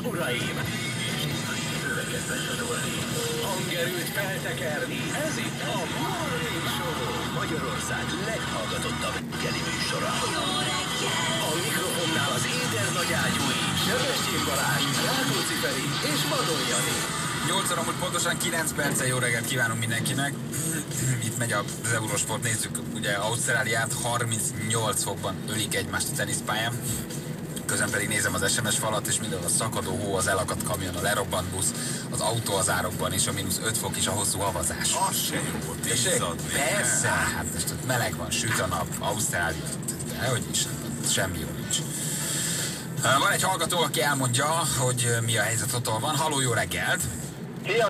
uraim! Törekedve zsarolni, hangerőt feltekerni, ez itt a Morning Show, Magyarország leghallgatottabb reggeli műsora. A mikrofonnál az éder nagyágyúi, Sebestyén Balázs, Rákóczi Feri és Vadon Jani. 8 óra, pontosan 9 perce, jó reggelt kívánunk mindenkinek. Itt megy az Eurosport, nézzük, ugye Ausztráliát 38 fokban ölik egymást a teniszpályán. Közben pedig nézem az SMS falat, és mindenhol a szakadó hó, az elakadt kamion, a lerobbant busz, az autó az árokban, és a -5 fok is a hosszú havazás. Az se jó, izzadni. Persze, hát most ott meleg van, süt a nap, Ausztrália, dehogy is, semmi jó nincs. Van egy hallgató, aki elmondja, hogy mi a helyzet, ott van. Halló, jó reggelt!